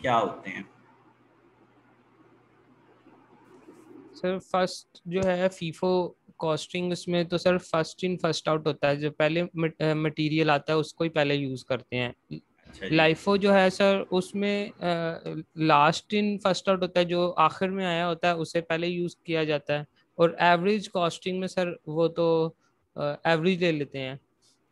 क्या होते हैं? सर फर्स्ट जो है फीफो कॉस्टिंग, उसमें तो sir first in first out होता है, जो पहले मटेरियल आता है उसको ही पहले यूज करते हैं। अच्छा जी। लाइफो जो है सर उसमें लास्ट इन फर्स्ट आउट होता है, जो आखिर में आया होता है उसे पहले यूज किया जाता है। और एवरेज कॉस्टिंग में सर वो तो एवरेज ले लेते हैं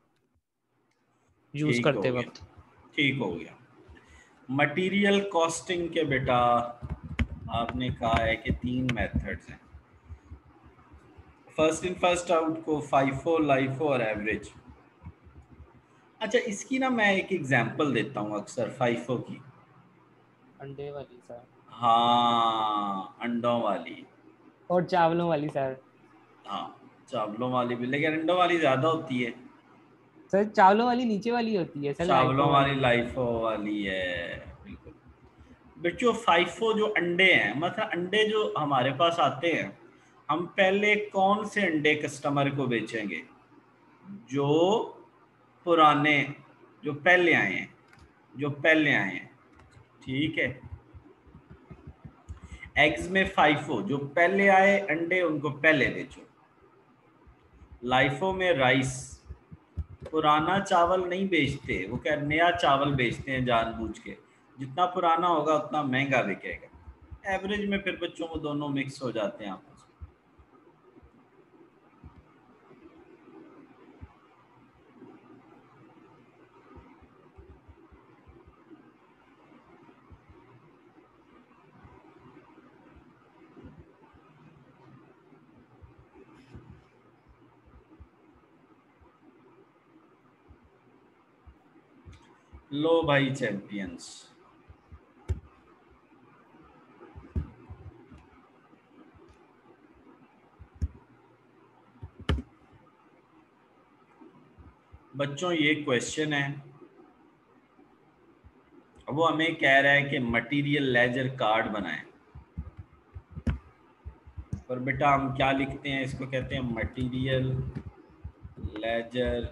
यूज ठीक हो करते गया, वक्त। ठीक हो गया। मटेरियल कॉस्टिंग के बेटा आपने कहा है कि 3 मेथड्स हैं, फर्स्ट इन फर्स्ट आउट को, फाइफो, लाइफो और एवरेज। अच्छा, इसकी ना मैं एक एग्जांपल देता हूँ अक्सर फाइफो की। अंडे वाली सर। हाँ, अंडों वाली। और चावलों वाली सर। हाँ, चावलों वाली भी, लेकिन अंडों वाली ज़्यादा होती है। सर चावलों वाली नीचे वाली होती है, सर चावलों लाइफो वाली वाली। लाइफो वाली है, बिल्कुल। बच्चों, फाइफो जो अंडे हैं, मतलब अंडे जो हमारे पास आते हैं, हम पहले कौन से अंडे कस्टमर को बेचेंगे? जो पुराने, जो पहले आए हैं, जो पहले आए हैं, ठीक है। एग्स में फाइफो, जो पहले आए अंडे उनको पहले बेचो। लाइफो में राइस, पुराना चावल नहीं बेचते, वो क्या नया चावल बेचते हैं जानबूझ के। जितना पुराना होगा उतना महंगा बिकेगा। एवरेज में फिर बच्चों को दोनों मिक्स हो जाते हैं आपस में। लो भाई चैंपियंस। बच्चों, ये क्वेश्चन है, वो हमें कह रहा है कि मटेरियल लेजर कार्ड बनाएं। पर बेटा हम क्या लिखते हैं, इसको कहते हैं मटेरियल लेजर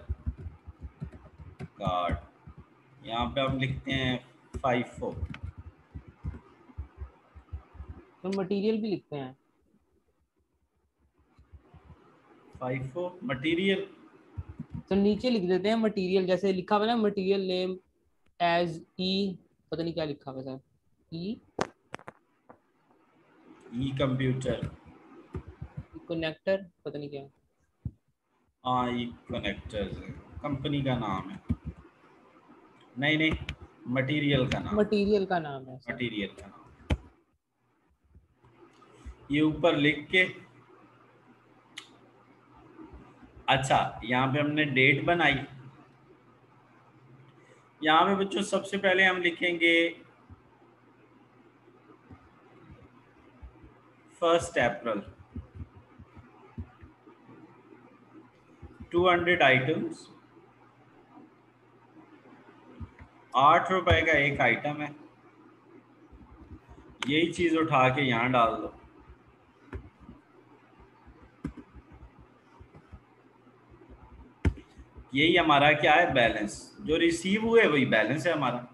कार्ड। यहाँ पे हम लिखते हैं फाइफो। तो मटेरियल भी लिखते हैं। FIFO material. तो नीचे लिख देते हैं मटेरियल, जैसे लिखा हुआ है ना मटेरियल नेम एज ई, पता नहीं क्या लिखा हुआ है sir, E E computer. Connector, पता नहीं क्या। हाँ, ई कनेक्टर्स कंपनी का नाम है। नहीं नहीं, मटेरियल का नाम। मटेरियल का नाम है सर। मटेरियल का नाम। ये ऊपर लिख के, अच्छा यहाँ पे हमने डेट बनाई। यहाँ पे बच्चों सबसे पहले हम लिखेंगे 1 अप्रैल। 200 आइटम्स, 8 रुपए का एक आइटम है। यही चीज उठा के यहाँ डाल दो। यही हमारा क्या है, बैलेंस। जो रिसीव हुए वही बैलेंस है हमारा।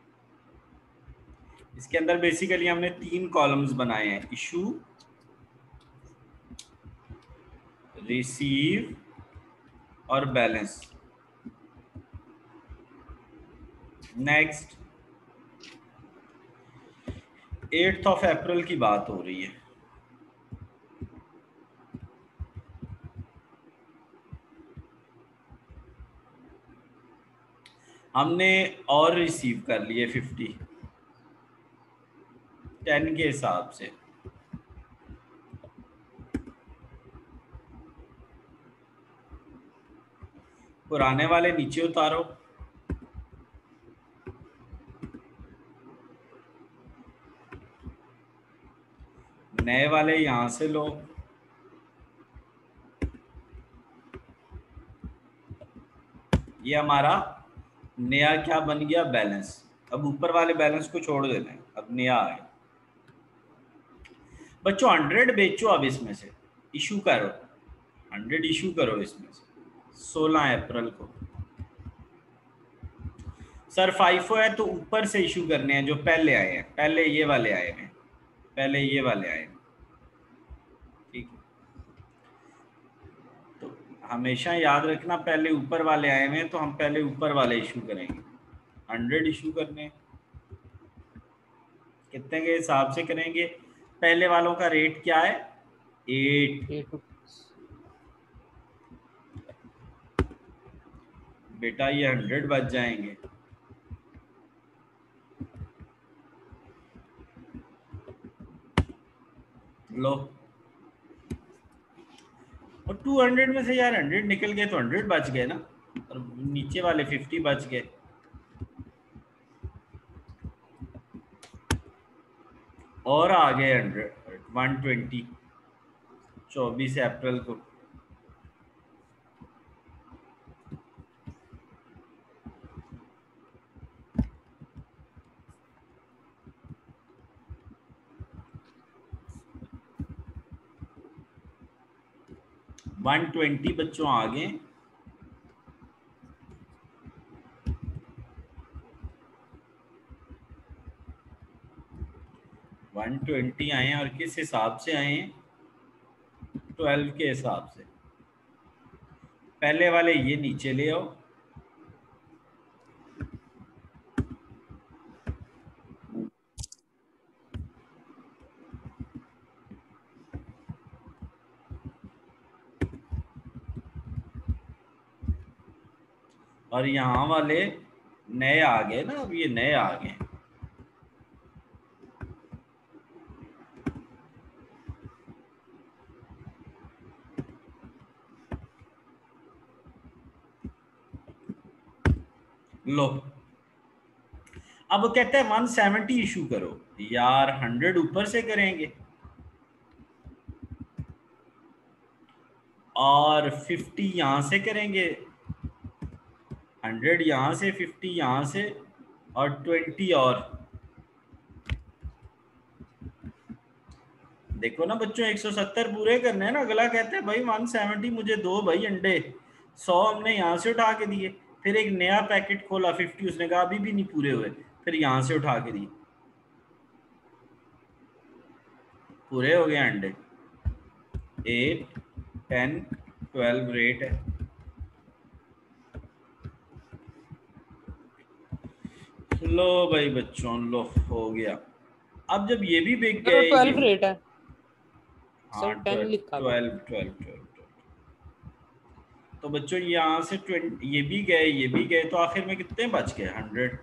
इसके अंदर बेसिकली हमने 3 कॉलम्स बनाए हैं, इशू, रिसीव और बैलेंस। नेक्स्ट, 8 अप्रैल की बात हो रही है। हमने और रिसीव कर लिए 50, 10 के हिसाब से। पुराने वाले नीचे उतारो, नए वाले यहां से लो। ये हमारा नया क्या बन गया, बैलेंस। अब ऊपर वाले बैलेंस को छोड़ देते हैं, अब नया है। बच्चों 100 बेचो अब इसमें से, इशू करो, 100 इशू करो इसमें से 16 अप्रैल को। सर फाइफो है तो ऊपर से इशू करने हैं जो पहले आए हैं, पहले ये वाले आए हैं, पहले ये वाले आए हैं, ठीक है। तो हमेशा याद रखना पहले ऊपर वाले आए हैं तो हम पहले ऊपर वाले इशू करेंगे। 100 इशू करने, कितने के हिसाब से करेंगे? पहले वालों का रेट क्या है? 8। 8 रुपीज। बेटा ये 100 बच जाएंगे। लो, और 200 में से यार 100 निकल गए तो 100 बच गए ना, और नीचे वाले 50 बच गए। और आ गए 120 24 अप्रैल को। वन 120 बच्चों आ गए। वन 120 आए हैं, और किस हिसाब से आए हैं? 12 के हिसाब से। पहले वाले ये नीचे ले आओ, और यहाँ वाले नए आ गए ना, अब ये नए आ गए। लो, अब वो कहते हैं 170 इशू करो। यार 100 ऊपर से करेंगे और 50 यहां से करेंगे, 100 यहां से, 50 यहां से, और 20 और। देखो ना बच्चों, 170 पूरे करने हैं ना। अगला कहते हैं भाई 170 मुझे दो भाई अंडे। 100 हमने यहाँ से उठा के दिए, फिर एक नया पैकेट खोला 50, उसने कहा अभी भी नहीं पूरे हुए, फिर यहाँ से उठा के दिए, पूरे हो गए अंडे। 8 10 12 रेट है। लो भाई बच्चों, लो हो गया। अब जब ये भी बिक सर गए, ये 12 रेट है हाँ सर, 10 लिखा हुआ है। 12। तो बच्चों यहाँ से 20 ये भी गए, ये भी गए, तो आखिर में कितने बच गए? 100।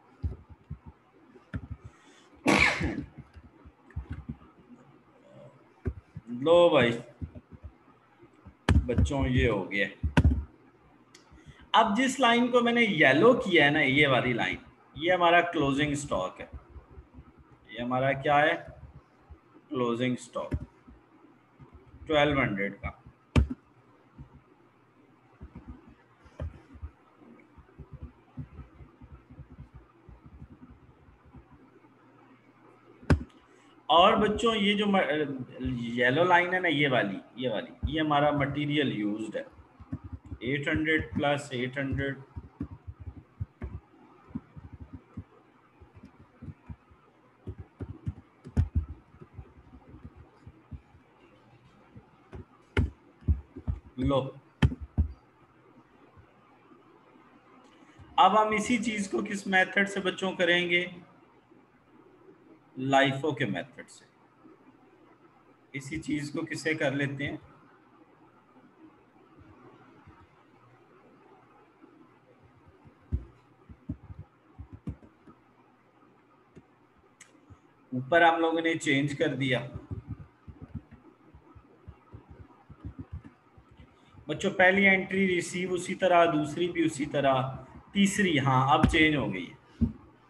लो भाई बच्चों, ये हो गया। अब जिस लाइन को मैंने येलो किया है ना, ये वाली लाइन, ये हमारा क्लोजिंग स्टॉक है। ये हमारा क्या है? क्लोजिंग स्टॉक 1200 का। और बच्चों ये जो येलो लाइन है ना, ये हमारा मटेरियल यूज्ड है। 800 प्लस 800, लो। अब हम इसी चीज को किस मेथड से बच्चों करेंगे? लाइफो के मेथड से। इसी चीज को किसे कर लेते हैं? ऊपर हम लोगों ने चेंज कर दिया बच्चों। पहली एंट्री रिसीव उसी तरह, दूसरी भी उसी तरह, तीसरी हाँ अब चेंज हो गई है।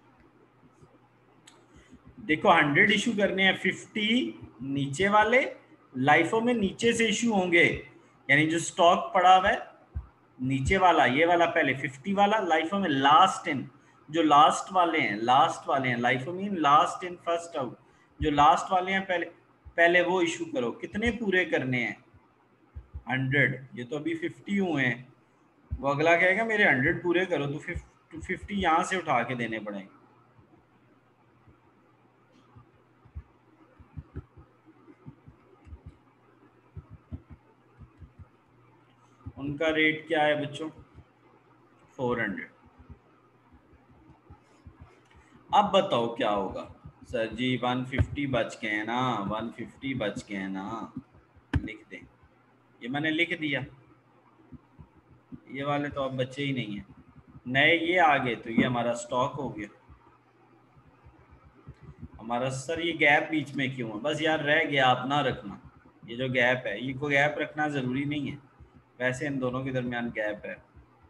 देखो 100 इशू करने हैं, 50 नीचे वाले लाइफों में नीचे से इशू होंगे, यानी जो स्टॉक पड़ा हुआ है नीचे वाला, ये वाला पहले 50 वाला लाइफों में लास्ट इन, जो लास्ट वाले हैं लाइफों में लास्ट इन फर्स्ट आउट, जो लास्ट वाले हैं पहले पहले वो इशू करो। कितने पूरे करने हैं? 100। ये तो अभी 50 हुए हैं, वो अगला कहेगा मेरे 100 पूरे करो, तो फिर 250 यहाँ से उठा के देने पड़ेंगे। उनका रेट क्या है बच्चों? 400। अब बताओ क्या होगा? सर जी 150 बच गए हैं ना, 150 बच गए हैं ना, लिख दें। ये मैंने लिख दिया, ये वाले तो अब बचे ही नहीं है, नए ये आ गए तो ये हमारा स्टॉक हो गया हमारा। सर ये गैप बीच में क्यों है? बस यार रह गया, आप ना रखना, ये जो गैप है ये को गैप रखना ज़रूरी नहीं है, वैसे इन दोनों के दरमियान गैप है।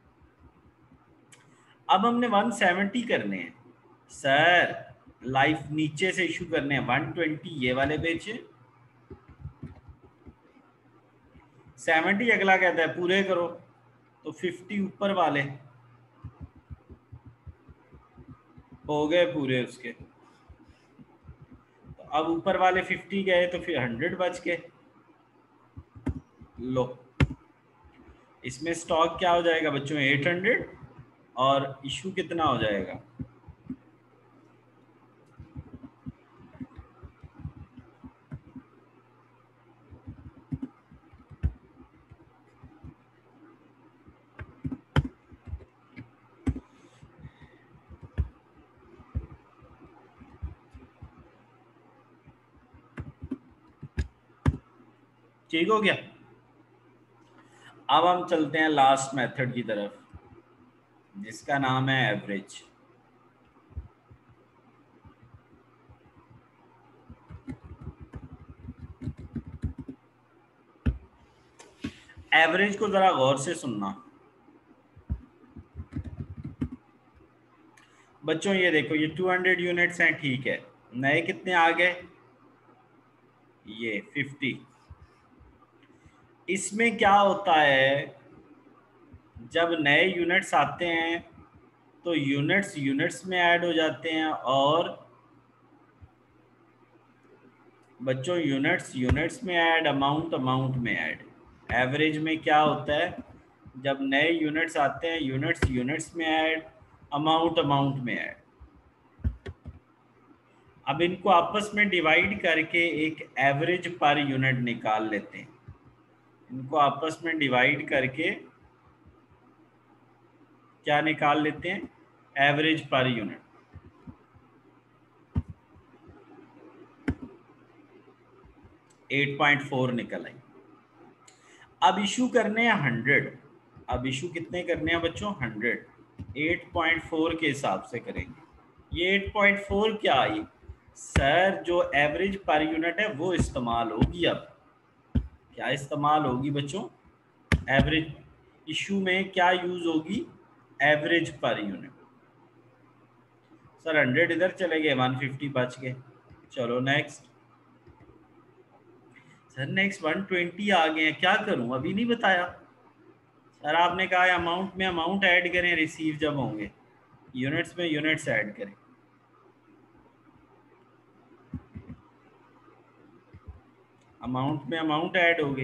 अब हमने 170 करने हैं सर, लाइफ नीचे से इशू करने हैं। 120 ये वाले बेचे, 70 अगला कहता है पूरे करो, तो 50 ऊपर वाले हो गए पूरे उसके, तो अब ऊपर वाले 50 गए तो फिर 100 बच गए। लो, इसमें स्टॉक क्या हो जाएगा बच्चों? 800, और इशू कितना हो जाएगा? ठीक हो गया। अब हम चलते हैं लास्ट मेथड की तरफ, जिसका नाम है एवरेज। एवरेज को जरा गौर से सुनना बच्चों। ये देखो, ये 200 यूनिट्स हैं, ठीक है, नए कितने आ गए? ये 50। इसमें क्या होता है, जब नए यूनिट्स आते हैं तो यूनिट्स यूनिट्स में ऐड हो जाते हैं, और बच्चों यूनिट्स यूनिट्स में ऐड, अमाउंट अमाउंट में ऐड। एवरेज में क्या होता है, जब नए यूनिट्स आते हैं यूनिट्स यूनिट्स में ऐड, अमाउंट अमाउंट में ऐड। अब इनको आपस में डिवाइड करके एक एवरेज पर यूनिट निकाल लेते हैं। इनको आपस में डिवाइड करके क्या निकाल लेते हैं? Average per unit. 8.4 निकल आई। अब इशू करने हैं 100। अब इशू कितने करने हैं बच्चों? 100। 8.4 के हिसाब से करेंगे। ये 8.4 क्या आई सर? जो एवरेज पर यूनिट है वो इस्तेमाल होगी। अब क्या इस्तेमाल होगी बच्चों? एवरेज इशू में क्या यूज होगी? Average per unit. सर 100 इधर चले गए, 150 बच गए। चलो नेक्स्ट। सर नेक्स्ट 120 आ गए हैं, क्या करूं? अभी नहीं बताया सर। आपने कहा है अमाउंट में अमाउंट ऐड करें, रिसीव जब होंगे, यूनिट्स में यूनिट्स ऐड करें। अमाउंट में अमाउंट ऐड हो गई,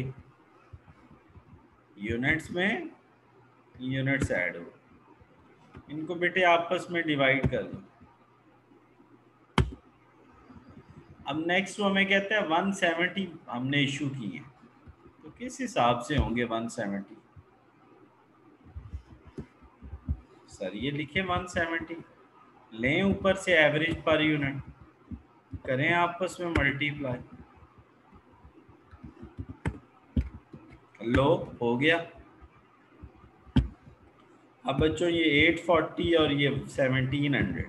यूनिट्स में यूनिट्स ऐड हो गई। इनको बेटे आपस में डिवाइड कर दो। अब नेक्स्ट वो हमें कहते हैं 170 हमने इशू की है, तो किस हिसाब से होंगे 170? सर ये लिखे 170, लें ऊपर से एवरेज पर यूनिट, करें आपस में मल्टीप्लाई, लो हो गया। अब बच्चों ये 840 और ये 1700,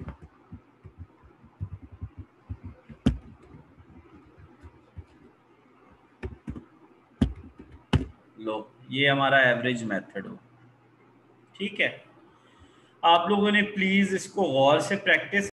लो ये हमारा एवरेज मेथड हो। ठीक है, आप लोगों ने प्लीज इसको गौर से प्रैक्टिस